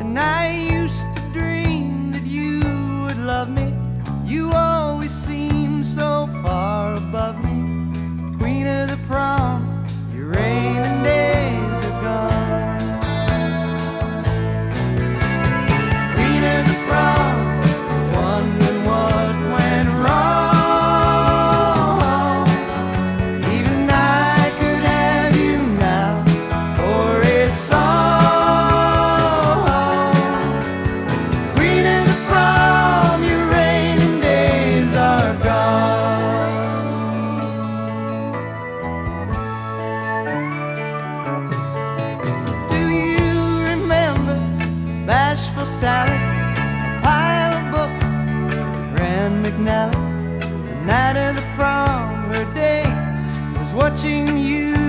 And I used to dream that you would love me. You always seem so far above me. Queen of the prom, your raining days are gone. Queen of the prom, wondering what went wrong. Even I could have you now for a song. Queen of the prom, your raining days are gone. Do you remember bashful Sally, a pile of books, Rand McNally? The night of the prom, her day was watching you